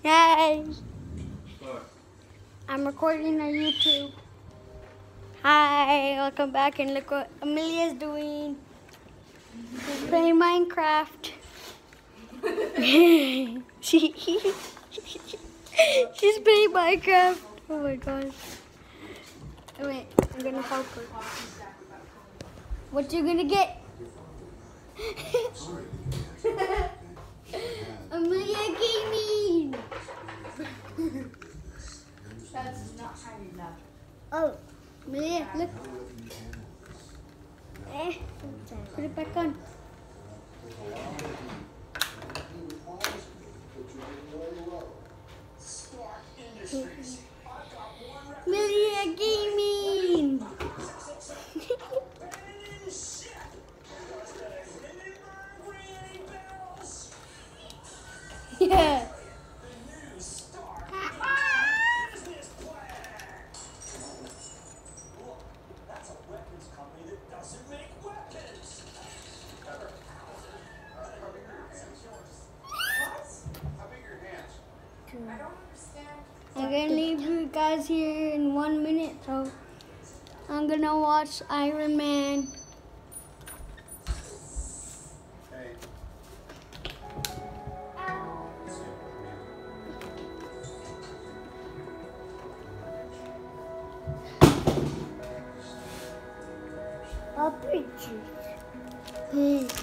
Hi. I'm recording on YouTube. Hi, welcome back, and look what Amelia's doing. She's playing Minecraft. She's playing Minecraft. Oh my gosh. Wait, I'm gonna help her. What you gonna get? Amelia Gaming. That's not high enough. Oh, Amelia, look. Put it back on. Amelia Gaming. Yeah. That's a weapons company that doesn't make weapons. What? How big are your hands? I don't understand. I'm gonna leave you guys here in 1 minute, so I'm gonna watch Iron Man. Hey. I'll preach you.